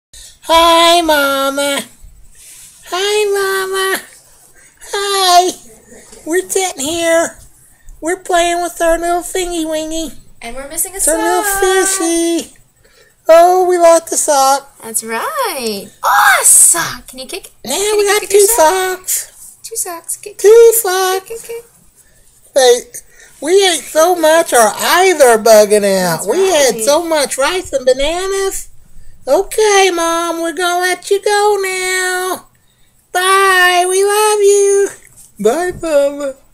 Hi, Mama. Hi, Mama. Hi. We're sitting here. We're playing with our little thingy wingy. And we're missing a It's sock. our little fishy. Oh, we lost the sock. That's right. Oh, a sock. Can you kick? Now we got two socks. Two socks. Kick. Two socks. Kick. Hey, we ate so much our eyes are bugging out. That's We right. had so much rice and bananas. Okay, Mom, we're going to let you go now. Bye. We love you. Bye, Mama.